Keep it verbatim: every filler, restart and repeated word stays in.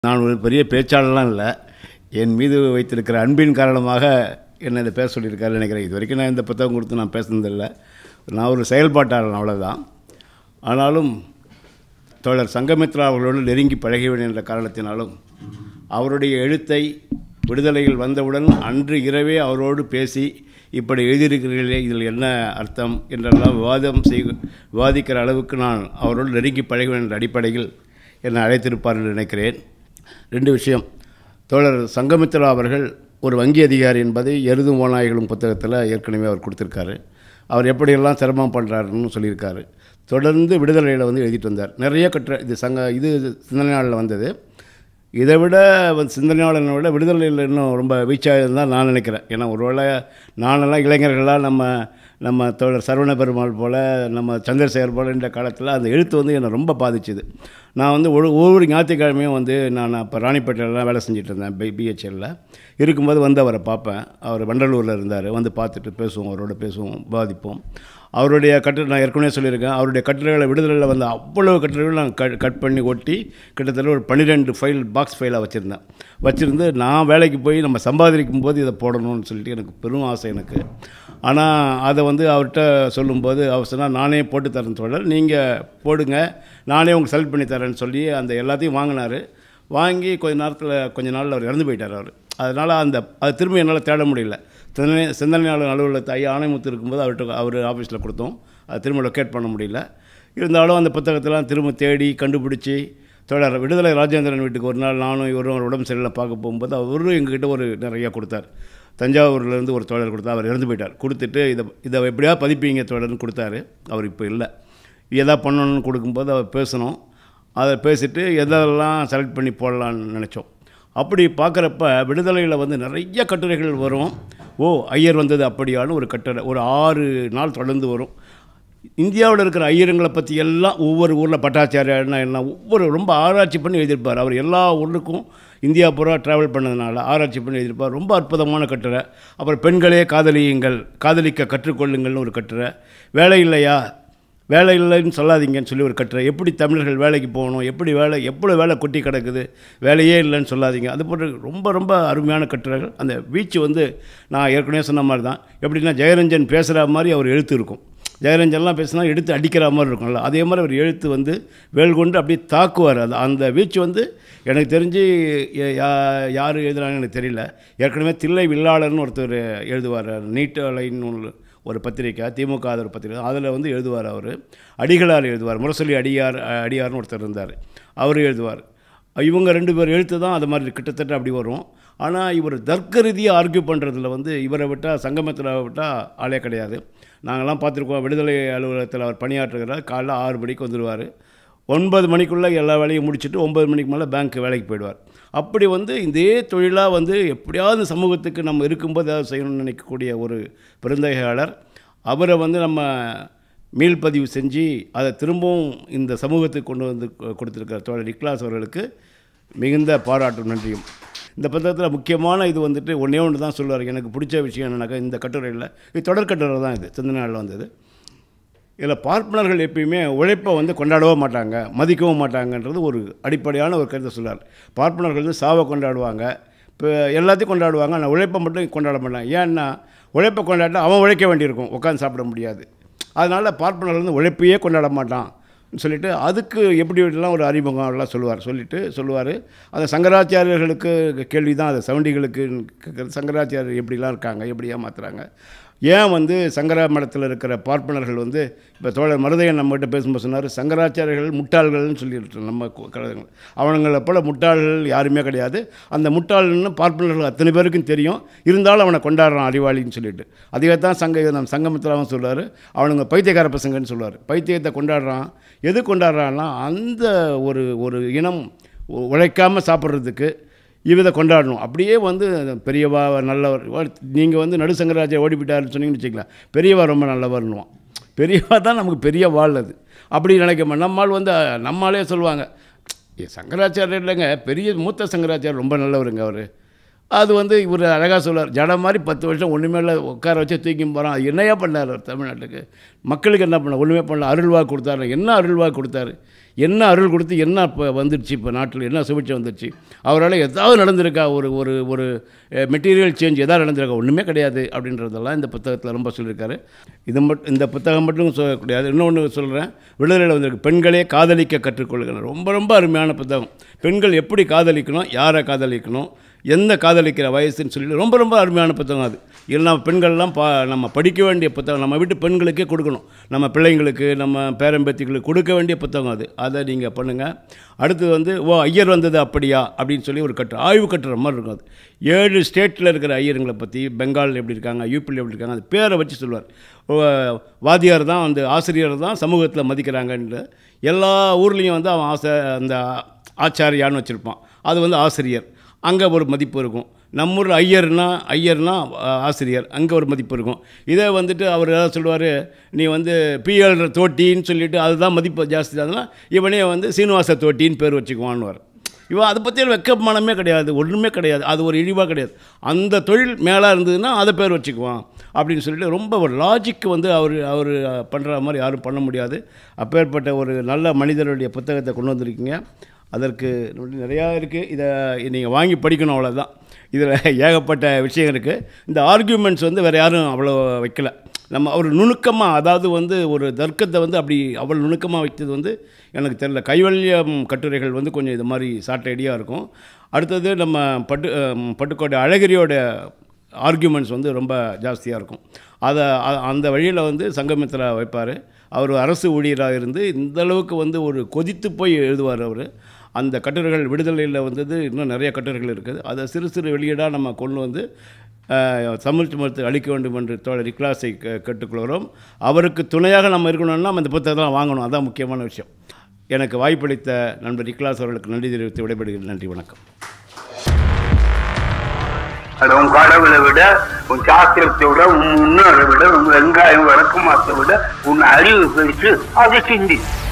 நான் ஒரு பெரிய பேச்சாளர்லாம் இல்லை. என் மீது வைத்திருக்கிற அன்பின் காரணமாக என்ன இதை பேச சொல்லியிருக்காரு நினைக்கிறேன். இது வரைக்கும் நான் இந்த புத்தகம் கொடுத்து நான் பேசுனதில்லை. நான் ஒரு செயல்பாட்டாளன், அவ்வளோதான். ஆனாலும் தோழர் சங்கமித்ரா அவர்களோடு நெருங்கி பழகிவிடும் என்ற காரணத்தினாலும் அவருடைய எழுத்தை விடுதலையில் வந்தவுடன் அன்று இரவே அவரோடு பேசி இப்படி எழுதியிருக்கிறீர்களே, இதில் என்ன அர்த்தம் என்றெல்லாம் விவாதம் செய் விவாதிக்கிற அளவுக்கு நான் அவரோடு நெருங்கி பழகுவேன் என்ற அடிப்படையில் என்னை அழைத்திருப்பார் என்று நினைக்கிறேன். ரெண்டு விஷயம். தோழர் சங்கமித்ரா அவர்கள் ஒரு வங்கி அதிகாரி என்பதை எருதும் ஓநாய்களும் புத்தகத்தில் ஏற்கனவே அவர் கொடுத்துருக்காரு. அவர் எப்படியெல்லாம் சிரமம் பண்ணுறாருன்னு சொல்லியிருக்காரு. தொடர்ந்து விடுதலையில் வந்து எழுதிட்டு வந்தார். நிறைய கற்ற இது சங்க இது சிந்தனை நாளில் வந்தது. இதை விட வந்து சிந்தனை நாளினை விட விடுதலையில் இன்னும் ரொம்ப வீச்சாக இருந்தால் நான் நினைக்கிறேன். ஏன்னா ஒருவேளை நானெல்லாம் இளைஞர்களாக நம்ம நம்ம தோழர் சரவண பெருமாள் போல், நம்ம சந்திரசேகர் போல் என்ற காலத்தில் அந்த எழுத்து வந்து என்னை ரொம்ப பாதிச்சுது. நான் வந்து ஒரு ஒவ்வொரு ஞாயிற்றுக்கிழமையும் வந்து நான் அப்போ ராணிப்பேட்டையிலலாம் வேலை செஞ்சுட்டு இருந்தேன். பி பிஹெச்எல்லில் இருக்கும்போது வந்து அவரை பார்ப்பேன். அவர் வண்டலூரில் இருந்தார். வந்து பார்த்துட்டு பேசுவோம், அவரோட பேசுவோம், விவாதிப்போம். அவருடைய கட்டுரை நான் ஏற்கனவே சொல்லியிருக்கேன். அவருடைய கட்டுரைகளை விடுதலையில் வந்து அவ்வளவு கட்டுரைகள் நான் கட் கட் பண்ணி ஒட்டி கிட்டத்தட்ட ஒரு பன்னிரெண்டு ஃபைல் பாக்ஸ் ஃபைலாக வச்சுருந்தேன். வச்சுருந்து நான் வேலைக்கு போய் நம்ம சம்பாதிக்கும் போது இதை போடணும்னு சொல்லிட்டு எனக்கு பெரும் ஆசை எனக்கு. ஆனால் அதை வந்து அவர்கிட்ட சொல்லும்போது அவர் சொன்னால் நானே போட்டு தரேன்னு சொல்ல, நீங்கள் போடுங்க, நானே உங்களுக்கு செலக்ட் பண்ணி தரேன்னு சொல்லி அந்த எல்லாத்தையும் வாங்கினார். வாங்கி கொஞ்ச நேரத்தில் கொஞ்ச நாளில் அவர் இறந்து போயிட்டார் அவர். அதனால் அந்த அது திரும்ப என்னால் தேட முடியல. சிந்தனை சிந்தனையாளர் அலுவலகத்தை ஐயா ஆணைமுத்து இருக்கும்போது அவர்கிட்ட அவர் ஆஃபீஸில் கொடுத்தோம். அதை திரும்ப லொக்கேட் பண்ண முடியல. இருந்தாலும் அந்த புத்தகத்தெல்லாம் திரும்ப தேடி கண்டுபிடிச்சி தோழர் விடுதலை ராஜேந்திரன் வீட்டுக்கு ஒரு நாள் நானும் இவரும் அவர் உடம்பு சரியில்லை பார்க்க போகும்போது அவரும் எங்ககிட்ட ஒரு நிறையா கொடுத்தார். தஞ்சாவூர்லேருந்து ஒரு தோழர் கொடுத்தா, அவர் இறந்து போயிட்டார். கொடுத்துட்டு இதை இதை எப்படியா பதிப்பீங்க தோழர்னு கொடுத்தாரு. அவர் இப்போ இல்லை. எதா பண்ணணும்னு கொடுக்கும்போது அவர் பேசணும். அதை பேசிவிட்டு எதெல்லாம் செலக்ட் பண்ணி போடலான்னு நினச்சோம். அப்படி பார்க்குறப்ப விடுதலையில் வந்து நிறைய கட்டுரைகள் வரும். ஓ, ஐயர் வந்தது அப்படியான்னு ஒரு கட்டுரை ஒரு ஆறு நாள் தொடர்ந்து வரும். இந்தியாவில் இருக்கிற ஐயருங்களை பற்றி எல்லாம் ஒவ்வொரு ஊரில் பட்டாச்சாரியார்னா எல்லாம் ஒவ்வொரு ரொம்ப ஆராய்ச்சி பண்ணி எழுதியிருப்பார். அவர் எல்லா ஊருக்கும் இந்தியா பூரா ட்ராவல் பண்ணதுனால ஆராய்ச்சி பண்ணி எழுதியிருப்பார். ரொம்ப அற்புதமான கட்டுரை. அப்புறம் பெண்களே காதலியுங்கள், காதலிக்க கற்றுக்கொள்ளுங்கள்னு ஒரு கட்டுரை. வேலை இல்லையா, வேலை இல்லைன்னு சொல்லாதீங்கன்னு சொல்லி ஒரு கட்டுரை. எப்படி தமிழர்கள் வேலைக்கு போகணும், எப்படி வேலை எவ்வளோ வேலை கொட்டி கிடக்குது, வேலையே இல்லைன்னு சொல்லாதீங்க. அது போன்ற ரொம்ப ரொம்ப அருமையான கட்டுரைகள். அந்த வீச்சு வந்து நான் ஏற்கனவே சொன்ன மாதிரி தான். எப்படின்னா ஜெயரஞ்சன் பேசுகிற மாதிரி அவர் எழுத்து இருக்கும். ஜெயரஞ்சன்லாம் பேசினா எடுத்து அடிக்கிற மாதிரி இருக்கும்ல, அதே மாதிரி அவர் எழுத்து வந்து வேல் கொண்டு அப்படியே தாக்குவார். அது அந்த வீச்சு வந்து எனக்கு தெரிஞ்சு யா யார் எழுதுகிறாங்கன்னு எனக்கு தெரியல. ஏற்கனவே தில்லை வில்லாளர்னு ஒருத்தர் எழுதுவார். நீட்டலைன்னு ஒரு பத்திரிக்கை, திமுக ஒரு பத்திரிக்கை, அதில் வந்து எழுதுவார். அவர் அடிகளார் எழுதுவார். முரசொலி அடியார் அடியார்னு ஒருத்தர் இருந்தார், அவர் எழுதுவார். இவங்க ரெண்டு பேர் எழுத்து தான் அது மாதிரி கிட்டத்தட்ட அப்படி வரும். ஆனால் இவர் தர்க்க ரீதியாக ஆர்கியூ பண்ணுறதுல வந்து இவரை விட்டால் சங்கமித்ராவை விட்டால் ஆளே கிடையாது. நாங்கள்லாம் பார்த்துருக்கோம். விடுதலை அலுவலகத்தில் அவர் பணியாற்றுகிறார். காலைல ஆறு மணிக்கு வந்துடுவார். ஒன்பது மணிக்குள்ளே எல்லா வேலையும் முடிச்சுட்டு ஒம்பது மணிக்கு மேலே பேங்க் வேலைக்கு போயிடுவார். அப்படி வந்து இதே தொழிலாக வந்து எப்படியாவது சமூகத்துக்கு நம்ம இருக்கும்போது ஏதாவது செய்யணும்னு நினைக்கக்கூடிய ஒரு பெருந்தகையாளர். அவரை வந்து நம்ம மீள்பதிவு செஞ்சு அதை திரும்பவும் இந்த சமூகத்துக்கு கொண்டு வந்து கொடுத்துருக்கிற தோழர் நிக்லாஸ் அவர்களுக்கு மிகுந்த பாராட்டும் நன்றியும். இந்த புத்தகத்தில் முக்கியமான இது வந்துட்டு ஒன்றே ஒன்று தான் சொல்லுவார். எனக்கு பிடிச்ச விஷயம் என்னன்னாக்கா, இந்த கட்டுரையில் இது தொடர்கட்டுரை தான், இது சிந்தனை நாளில் வந்தது. இதில் பார்ப்பனர்கள் எப்பயுமே உழைப்பை வந்து கொண்டாடவும் மாட்டாங்க, மதிக்கவும் மாட்டாங்கன்றது ஒரு அடிப்படையான ஒரு கருத்தை சொல்கிறார். பார்ப்பனர்கள் வந்து சாவை கொண்டாடுவாங்க, இப்போ எல்லாத்தையும் கொண்டாடுவாங்க, ஆனால் உழைப்பை மட்டும் கொண்டாட மாட்டாங்க. ஏன்னா உழைப்பை கொண்டாடினா அவன் உழைக்க வேண்டியிருக்கும், உட்காந்து சாப்பிட முடியாது. அதனால் பார்ப்பனர்கள் வந்து உழைப்பையே கொண்டாட மாட்டான் சொல்லிவிட்டு அதுக்கு எப்படி எப்படிலாம் ஒரு அறிமுகம் எல்லாம் சொல்லுவார். சொல்லிவிட்டு சொல்லுவார், அந்த சங்கராச்சாரியர்களுக்கு கேள்வி தான். அது செவண்டிகளுக்கு சங்கராச்சாரியர் எப்படிலாம் இருக்காங்க, எப்படியா மாற்றுறாங்க, ஏன் வந்து சங்கர மடத்தில் இருக்கிற பார்ப்பனர்கள் வந்து இப்போ தோழர் மருதையன் நம்மகிட்ட பேசும்போது சொன்னார், சங்கராச்சாரியர்கள் முட்டாள்கள்னு சொல்லிட்டு நம்ம கழகங்கள் அவனுங்களை போல் முட்டாள்கள் யாருமே கிடையாது. அந்த முட்டாள்னு பார்ப்பனர்கள் அத்தனை பேருக்கும் தெரியும், இருந்தாலும் அவனை கொண்டாடுறான் அறிவாளின்னு சொல்லிட்டு. அதுவே தான் சங்க நம்ம சங்கமித்ராவும் சொல்லுவார், அவனுங்க பைத்தியக்கார பசங்கன்னு சொல்லுவார். பைத்தியத்தை கொண்டாடுறான். எது கொண்டாடுறான்னா அந்த ஒரு ஒரு இனம் உழைக்காமல் சாப்பிட்றதுக்கு இவதை கொண்டாடணும். அப்படியே வந்து பெரியவா நல்லவர், நீங்கள் வந்து நடுசங்கராஜா ஓடிவிட்டார்னு சொன்னீங்கன்னு வச்சுக்கலாம், பெரியவா ரொம்ப நல்லவர்னுவான். பெரியவா தான் நமக்கு பெரிய வாழ். அது அப்படி நினைக்க நம்மால் வந்து நம்மளாலே சொல்லுவாங்க, சங்கராச்சாரியர் இல்லைங்க, பெரிய மூத்த சங்கராச்சாரியர் ரொம்ப நல்லவருங்க அவர். அது வந்து இவர் அழகாக சொல்லுவார், ஜட மாதிரி பத்து வருஷம் ஒன்றுமே இல்லை உட்கார வச்சு தூக்கி போகிறான். அது என்னையா பண்ணார் தமிழ்நாட்டுக்கு? மக்களுக்கு என்ன பண்ண? ஒன்றுமே பண்ணல. அருள்வாக்கு கொடுத்தாரு. என்ன அருள்வாக்கு கொடுத்தாரு? என்ன அருள் கொடுத்து என்ன இப்போ வந்துடுச்சு? இப்போ நாட்டில் என்ன சுபிட்சம் வந்துடுச்சு? அவரால் ஏதாவது நடந்திருக்கா? ஒரு ஒரு ஒரு மெட்டீரியல் சேஞ்ச் எதாவது நடந்திருக்கா? ஒன்றுமே கிடையாது அப்படின்றதெல்லாம் இந்த புத்தகத்தில் ரொம்ப சொல்லியிருக்காரு. இது மட்டும் இந்த புத்தகம் மட்டும் சொல்லக்கூடாது, இன்னொன்று சொல்கிறேன். விடுதலையில் வந்திருக்கு, பெண்களே காதலிக்க கற்றுக்கொள்ளுங்க. ரொம்ப ரொம்ப அருமையான புத்தகம். பெண்கள் எப்படி காதலிக்கணும், யாரை காதலிக்கணும், எந்த காதலிக்கிற வயசுன்னு சொல்லி ரொம்ப ரொம்ப அருமையான புத்தகம் அது. இல்லைனா பெண்கள்லாம் பா நம்ம படிக்க வேண்டிய புத்தகம், நம்ம வீட்டு பெண்களுக்கே கொடுக்கணும், நம்ம பிள்ளைங்களுக்கு நம்ம பேரம்பேத்திகளுக்கு கொடுக்க வேண்டிய புத்தகம் அது. அதை நீங்கள் பண்ணுங்கள். அடுத்து வந்து ஓ ஐயர் வந்தது அப்படியா அப்படின்னு சொல்லி ஒரு கட்டு ஆய்வு கட்டுற மாதிரி இருக்கும். அது ஏழு ஸ்டேட்டில் இருக்கிற ஐயருங்களை பற்றி, பெங்கால் எப்படி இருக்காங்க, யூபியில் எப்படி இருக்காங்க, அது பேரை வச்சு சொல்லுவார். வாத்தியார் தான் வந்து ஆசிரியர் தான் சமூகத்தில் மதிக்கிறாங்கன்ற. எல்லா ஊர்லேயும் வந்து அவன் ஆசை அந்த ஆச்சாரியான்னு வச்சுருப்பான், அது வந்து ஆசிரியர், அங்கே ஒரு மதிப்பு இருக்கும். நம்ம ஊரில் ஐயர்னா ஐயர்னா ஆசிரியர், அங்கே ஒரு மதிப்பு இருக்கும். இதே வந்துட்டு அவர் ஏதாவது சொல்லுவார், நீ வந்து பிஎல் தோட்டின்னு சொல்லிவிட்டு அதுதான் மதிப்பு ஜாஸ்தி தான், இவனே வந்து சீனிவாச தோட்டின்னு பேர் வச்சுக்குவான்னுவார். இவன் அதை பற்றி வெக்கமானமே கிடையாது, ஒன்றுமே கிடையாது, அது ஒரு இழிவாக கிடையாது. அந்த தொழில் மேலே இருந்ததுன்னா அதை பேர் வச்சுக்குவான் அப்படின்னு சொல்லிட்டு ரொம்ப ஒரு லாஜிக்கு வந்து அவர் அவர் பண்ணுற மாதிரி யாரும் பண்ண முடியாது. அப்பேற்பட்ட ஒரு நல்ல மனிதருடைய புத்தகத்தை கொண்டு வந்திருக்கீங்க. அதற்கு நிறையா இருக்குது, இதை நீங்கள் வாங்கி படிக்கணும், அவ்வளோதான். இதில் ஏகப்பட்ட விஷயம் இருக்குது. இந்த ஆர்கியூமெண்ட்ஸ் வந்து வேறு யாரும் அவ்வளோ வைக்கலை. நம்ம அவர் நுணுக்கமாக, அதாவது வந்து ஒரு தர்க்கத்தை வந்து அப்படி அவ்வளோ நுணுக்கமாக வைத்தது வந்து எனக்கு தெரியல. கைவல்யம் கட்டுரைகள் வந்து கொஞ்சம் இது மாதிரி சாட்டையடியாக இருக்கும். அடுத்தது நம்ம பட்டு பட்டுக்கோட்டை அழகிரியோட ஆர்கியூமெண்ட்ஸ் வந்து ரொம்ப ஜாஸ்தியாக இருக்கும். அதை அந்த வழியில் வந்து சங்கமித்ரா வைப்பார். அவர் அரசு ஊழியராக இருந்து இந்தளவுக்கு வந்து ஒரு கொதித்து போய் எழுதுவார் அவர். அந்த கட்டுரைகள் விடுதலையில் வந்தது, இன்னும் நிறைய கட்டுரைகள் இருக்குது. அதை சிறு சிறு வெளியீடாக நம்ம கொண்டு வந்து தமிழ் மரத்தை அளிக்க வேண்டும் என்று தோழர் இக்லாஸை கேட்டுக்கொள்கிறோம். அவருக்கு துணையாக நம்ம இருக்கணும்னா நம்ம இந்த புத்தகத்தெல்லாம் வாங்கணும், அதுதான் முக்கியமான விஷயம். எனக்கு வாய்ப்பளித்த நண்பர் இக்லாஸ் அவர்களுக்கு நன்றி தெரிவித்து விடைபெறுகிறேன். நன்றி, வணக்கம். உன் கடவுளை விட, உன் சாஸ்திரத்தை விட, உன் முன்னோரை விட, உன் வெங்காயம் வழக்கமாத்தை விட உன் அறிவு பெருசு, அதை சிந்தி.